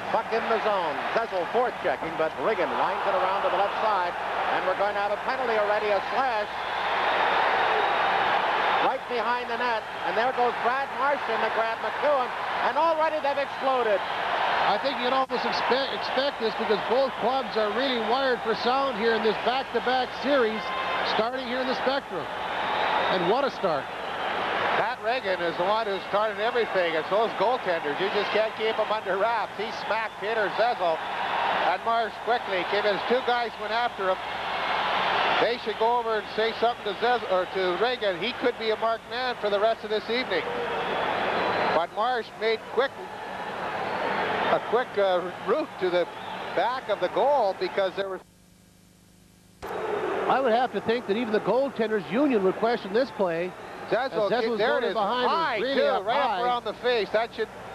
Puck in the zone. Zezel forth-checking, but Riggin winds it around to the left side. And we're going to have a penalty already, a slash. Right behind the net. And there goes Brad Marchand to grab McEwen. And already they've exploded. I think you can almost expect this because both clubs are really wired for sound here in this back-to-back series, starting here in the Spectrum. And what a start. Pat Riggin is the one who started everything. It's those goaltenders. You just can't keep them under wraps. He smacked Peter Zezel. And Marsh quickly came in. His two guys went after him. They should go over and say something to Zezel or to Riggin. He could be a marked man for the rest of this evening. But Marsh made a quick route to the back of the goal because there was. I would have to think that even the goaltenders union would question this play. Zezel, there it is. High, really too, right up around the face. That should